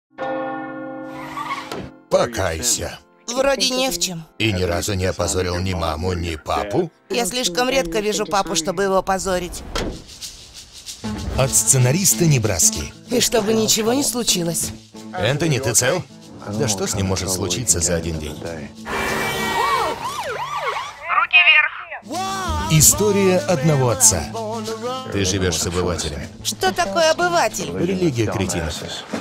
Покайся. Вроде не в чем. И ни разу не опозорил ни маму, ни папу? Я слишком редко вижу папу, чтобы его позорить. От сценариста Небраски. И чтобы ничего не случилось. Энтони, ты цел? Да что с ним может случиться за один день? Руки вверх! История одного отца. Ты живешь с обывателем. Что такое обыватель? Религия кретинов.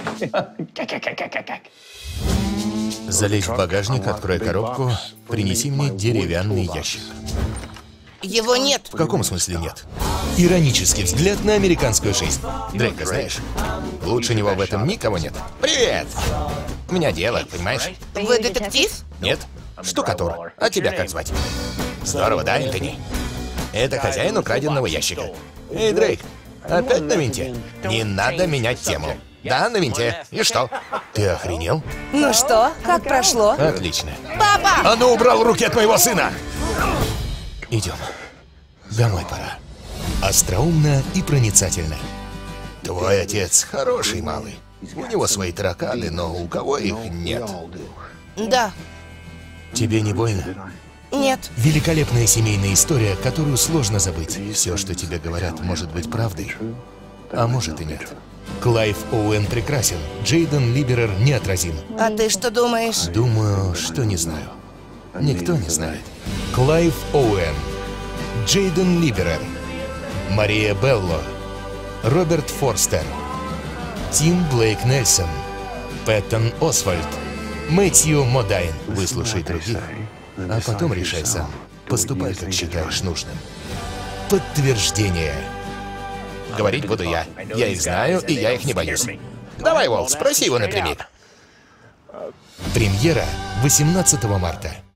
Залезь в багажник, открой коробку, принеси мне деревянный ящик. Его нет. В каком смысле нет? Иронический взгляд на американскую жизнь. Дрейка знаешь? Лучше него в этом никого нет. Привет! У меня дело, понимаешь? Вы детектив? Нет? Штукатур. А тебя как звать? Здорово, да, Энтони? Это хозяин украденного ящика. Эй, Дрейк, опять на винте? Не надо менять тему. Да, на винте. И что? Ты охренел? Ну что, как прошло? Отлично. Папа! А ну, убрал руки от моего сына! Идем. Домой пора. Остроумно и проницательно. Твой отец хороший малый. У него свои тараканы, но у кого их нет? Да. Тебе не больно? Нет. Великолепная семейная история, которую сложно забыть. Все, что тебе говорят, может быть правдой, а может и нет. Клайв Оуэн прекрасен, Джейден Либерер неотразим. А ты что думаешь? Думаю, что не знаю. Никто не знает. Клайв Оуэн, Джейден Либерер, Мария Белло, Роберт Форстер, Тим Блейк Нельсон, Пэттон Освальд, Мэтью Модайн. Выслушай других, а потом решай сам. Поступай, как считаешь нужным. Подтверждение. Говорить буду я. Я их знаю, и я их не боюсь. Давай, Уолт, спроси его напрямик. Премьера 18 марта.